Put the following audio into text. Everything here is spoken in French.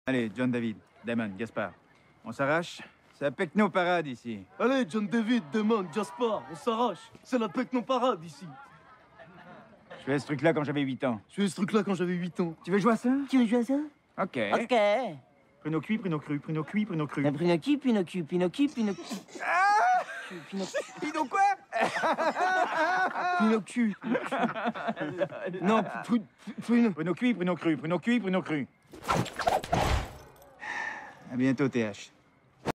Allez, John David, Damon, Gaspard. On s'arrache? C'est la Pecno-parade ici. Allez, John David, Damon, Gaspard, on s'arrache. C'est la Pecno-parade ici. Je faisais ce truc-là quand j'avais 8 ans. Je fais ce truc-là quand j'avais 8 ans. Tu veux jouer à ça? Tu veux jouer à ça? Ok. Ok. Pruneau cuit, pruneau cru, pruneau cuit, pruneau cru. Pinocchio, Pinocchio, Pinocchio, Pinocchio. Pruneau quoi? Pinocchio. Non, Pruneau cuit, pruneau cru, pruneau cuit, pruneau cru. À bientôt, TH.